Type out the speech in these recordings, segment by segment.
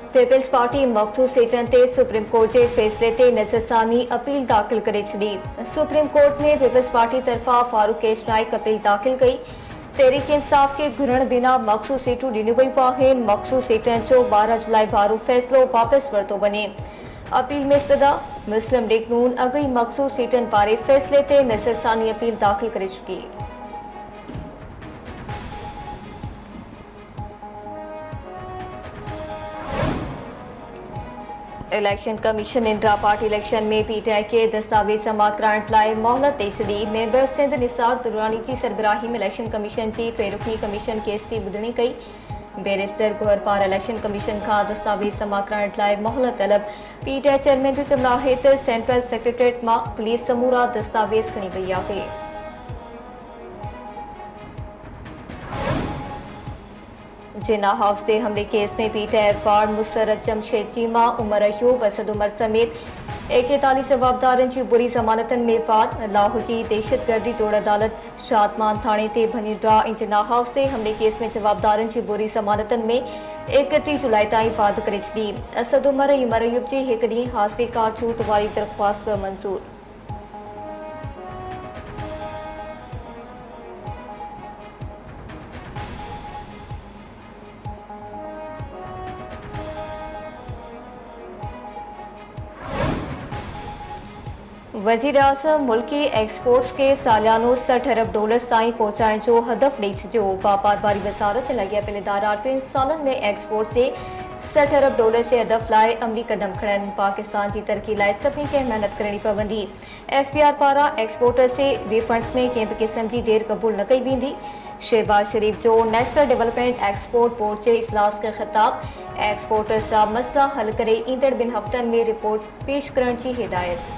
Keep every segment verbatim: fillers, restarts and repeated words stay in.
Peoples party मखसूस सीटन ते supreme court के फैसले ते नज़रसानी अपील दाखिल करे छड़ी। सुप्रीम कोर्ट में पीपल्स पार्टी तरफा फारूक केश नाइक अपील दाखिल कई। तहरीक इंसाफ के घुरण बिना मखसूस सीटूं ॾिनियूं वयूं आहिनि। मखसूस सीटन जो बारह जुलाई बारू फैसलो वापस वरतो वञे। अपील में इस्तदा मुस्लिम लीग नून अगई मखसूस सीटन बारे फैसले ते नज़रसानी अपील दाखिल करे चुकी। Election commission intra party election में पीटीआई के दस्तावेज जमा कराइण लाइ मोहलत दे छॾी। मेंबर सिंध निसार दुरानी जी सरबराही में इलेक्शन कमीशन की टे रुकनी कमीशन केस की ॿुधणी कई। बैरिस्टर गोहर पार इलेक्शन कमीशन का दस्तावेज जमा कराइण लाइ मोहलत तलब। पीटीआई चेयरमैन जो चवणु आहे त सेंट्रल सेक्रेटरीट मां पुलिस समूरा दस्तावेज खणी वई आहे। जिन्ना हाउस के हमले केस में पीटीआई अरपाड़ मुसरत जमशेद चीमा उमर अयूब असद उमर समेत एकतालीस जवाबदारन की बुरी जमानतन में वाद। लाहौर की दहशतगर्दी तोड़ अदालत शादमान थाने ते भनीड्रा ऐं जिन्ना हाउस के हमले केस में जवाबदारन की बुरी जमानतन में एकटीह जुलाई ताईं वाद करे छॾी। असद उमर ऐं उमर अयूब की एक ॾींहुं हासिल का छूट वारी दरख्वास्त मंजूर। वज़ीर आज़म मुल्की एक्सपोर्ट्स के सालियानो सठ अरब डॉलर्स ताईं पहुंचाइण जो हदफ ॾेई छॾियो। वापार वारी वज़ारत लॻियल पियल इदारा टिनि सालनि में एक्सपोर्ट्स जे सठ अरब डॉलर्स जे हदफ लाइ अमली कदम खणनि। पाकिस्तान की तरक्की लाइ सभिनी खे मेहनत करणी पवंदी। एफ पी आर पारां एक्सपोर्टर्स जे रिफंड्स में कंहिं बि क़िस्म जी देर क़बूल न कई वेंदी। शहबाज शरीफ जो नेशनल डेवलपमेंट एक्सपोर्ट बोर्ड के इजलास खे ख़िताब। एक्सपोर्टर्स जा मसला हल करे ईंदड़ ॿिनि हफ़्तनि में रिपोर्ट पेश करण की हिदायत।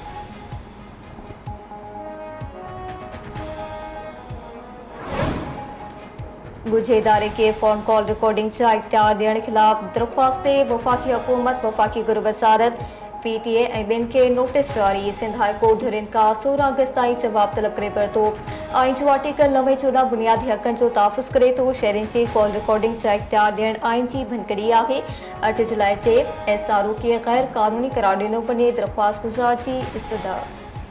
गुजे इदारे के फ़ोन कॉल रिकॉर्डिंग जा इख्तियार ॾियण खिलाफ़ दरख्वास्त ते वफ़ाक़ी हुकूमत वफ़ाक़ी गुर वज़ारत पीटीए ऐं ॿियनि खे नोटिस जारी। सिंध हाई कोर्ट धुरिन खां सोरहं अगस्त ताईं जवाब तलब करे वरितो। आइन जो आर्टिकल नवे चोॾहं बुनियादी हक़नि जो तहफ़ुज़ करे थो। शहरनि जी कॉल रिकॉर्डिंग जा इख्तियार ॾियण आइन जी भनकड़ी आहे। अठ जुलाई जे एस आर ओ खे गैर क़ानूनी करार ॾिनो वञे। दरख्वास्त गुज़ार जी इस्तदा।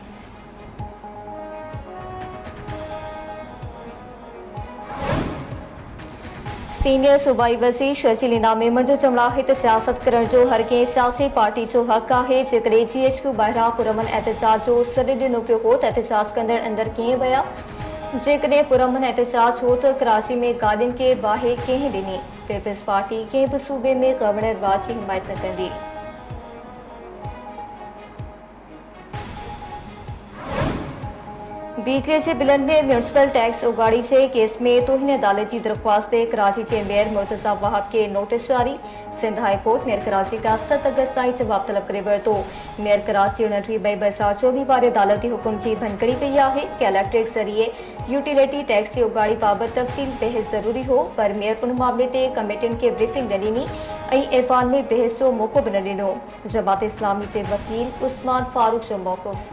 सीनियर सूबाई वज़ीर शर्जील इनाम मेमन जो चवणु आहे त सियासत करण जो हर कंहिं सियासी पार्टी जो हक़ आहे। जेकॾहिं जी एच क्यू ॿाहिरां पुरअमन एहतजाज जो सॾु ॾिनो पियो हो त एहतजाज कंदड़ अंदरि कीअं विया। जेकॾहिं पुरअमन एहतजाज हो त कराची में गाॾियुनि खे बाहि कंहिं ॾिनी। पीपल्स पार्टी कंहिं बि सूबे में गवर्नर राज जी हिमायत न कंदी। बिजली के बिलन में म्यूनसिपल टैक्स उगाड़ी के केस में तोहिन अदालत की दरख्वास्त ते कराची के मेयर मुर्तज़ा वहाब के नोटिस जारी। Sindh high court mayor Karachi का सत अगस्त ताईं जवाब तलब करे वरितो। मेयर कराची उणटीह मई ॿ हज़ार चोवीह वारे अदालती हुकुम की भनकड़ी कई है कि इलेक्ट्रिक ज़रिए यूटिलिटी टैक्स की उगाड़ी बाबत तफ़सील बहस ज़रूरी हो, पर मेयर उन मामले ते कमेटियुनि के ब्रीफिंग न ॾिनी ऐं ऐवान में बहस जो मौक़ो भी न ॾिनो। जमात इस्लामी के वकील उस्मान फारूक जो मौक़ुफ़।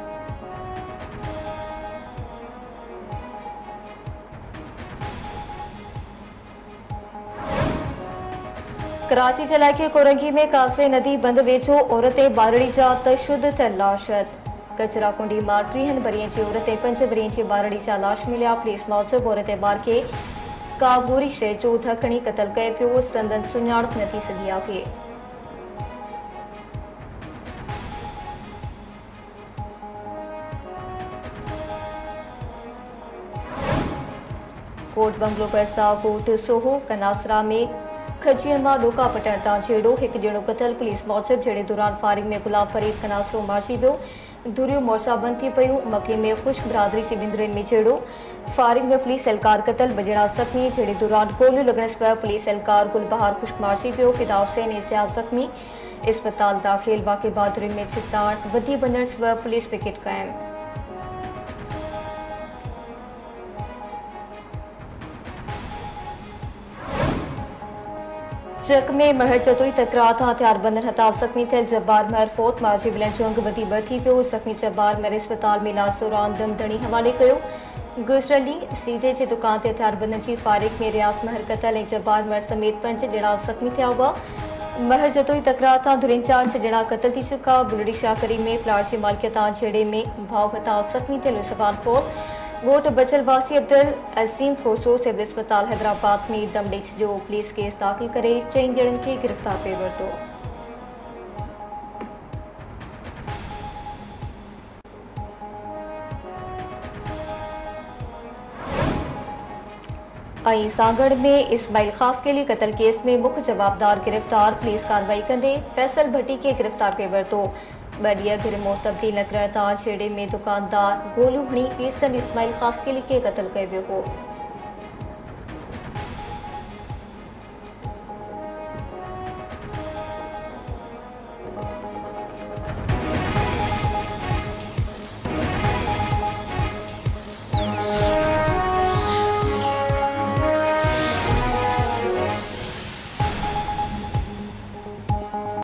कराची जे इलाइक़े कोरंगी में कासवे नदी बंद वेझो औरतें बारड़ी जा तशुद थियल लाशत। कचरा कुंडी मां टीहनि बरियनि जी औरतें पंज बरियनि जी बारड़ी जा लाश मिलिया। पुलिस मूजिब औरतें ॿार खे का बुरी शइ जो धकणी क़तल कयो पियो। संदन सुञाणप न थी सघी आहे। कोट बंगलो परसा कोट सोहो कनासरा में खजियन मां डोका पटण तां छेड़ो हिकु ॼणो क़तल। पुलिस मूजिब जहिड़े दौरान फारिग में गुलाम फरीद कनासरो मारिजी वियो। धुरियूं मोर्चा बंद थी पयूं। मकली में ख़ुश्क बिरादरी जी बिंदुरनि में छेड़ो। फारिग में पुलिस एहलकार क़तल ॿ ॼणा ज़ख़्मी। जहिड़े दौरान गोलियूं लॻण सबबि पुलिस एहलकार गुलबहार ख़ुश्क मारिजी वियो। फिदा हुसैन ऐं सियाह ज़ख़्मी इस्पताल दाख़िल। वाक़े बहादुरनि में छिताण वधी वञण सबबि पुलिस पिकेट क़ाइम। चक में महर जदोई तकरार तां हथियार बंदन हथा ज़ख़्मी थियल जब्बार महर फोत मारिजी विलनि जो अंग वधी ॿ थी पियो। ज़ख़्मी जब्बार महर इस्पताल में इलाज दौरान दम धणी हवाले कयो। गुज़िरियल ॾींहुं सीधे जे दुकान ते हथियार बंदन जी फारिग में रियाज़ महर क़तल ऐं जब्बार महर समेत पंज ॼणा ज़ख़्मी थिया हुआ। महर जतोई तकरार तां धुरिन चार छजणा क़तल थी चुका। बुलड़ी शाकरी में प्लाट जी मालिकियत झेड़े में भाव भता जख्मी थियल सवाल पोल गोट बचल वासी अब्दुल अजीम खोसो सिविल अस्पताल हैदराबाद में दम ॾेई छॾियो। पुलिस केस दाख़िल करे चईं ॼणनि खे गिरफ़्तार पे वरितो। ऐं सागड़ में इस्माइल खासकेली कतल केस में मुख्य जवाबदार गिरफ्तार। पुलिस कार्रवाई कंदे फैसल भट्टी के गिरफ्तार पे वरितो। ॿ ॾींहं घर मोड़ तब्दील न करण तां छेड़े में दुकानदार गोलू हणी पीसन इस्माइल खासकेली के क़तल कयो वियो हो।